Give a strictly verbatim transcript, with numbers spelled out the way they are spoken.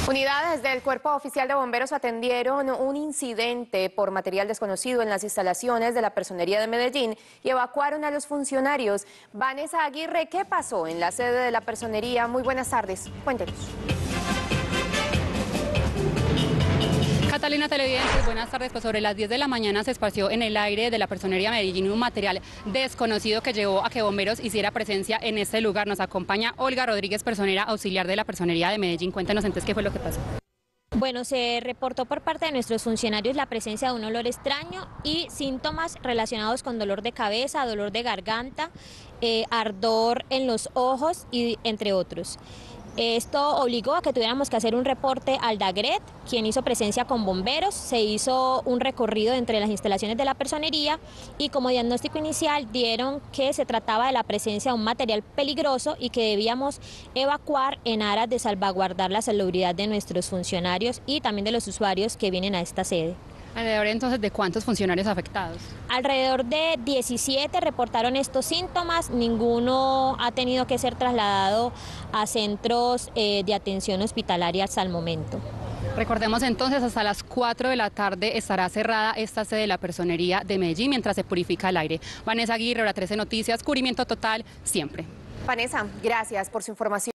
Unidades del Cuerpo Oficial de Bomberos atendieron un incidente por material desconocido en las instalaciones de la Personería de Medellín y evacuaron a los funcionarios. Vanessa Aguirre, ¿qué pasó en la sede de la Personería? Muy buenas tardes, cuéntenos. Catalina, televidentes, buenas tardes. Pues sobre las diez de la mañana se esparció en el aire de la Personería Medellín un material desconocido que llevó a que bomberos hiciera presencia en este lugar. Nos acompaña Olga Rodríguez, personera auxiliar de la Personería de Medellín. Cuéntanos entonces qué fue lo que pasó. Bueno, se reportó por parte de nuestros funcionarios la presencia de un olor extraño y síntomas relacionados con dolor de cabeza, dolor de garganta, eh, ardor en los ojos y entre otros. Esto obligó a que tuviéramos que hacer un reporte al DAGRET, quien hizo presencia con bomberos. Se hizo un recorrido entre las instalaciones de la personería y como diagnóstico inicial dieron que se trataba de la presencia de un material peligroso y que debíamos evacuar en aras de salvaguardar la salubridad de nuestros funcionarios y también de los usuarios que vienen a esta sede. ¿Alrededor entonces de cuántos funcionarios afectados? Alrededor de diecisiete reportaron estos síntomas, ninguno ha tenido que ser trasladado a centros eh, de atención hospitalaria hasta el momento. Recordemos entonces, hasta las cuatro de la tarde estará cerrada esta sede de la Personería de Medellín mientras se purifica el aire. Vanessa Aguirre, Hora trece Noticias, cubrimiento total siempre. Vanessa, gracias por su información.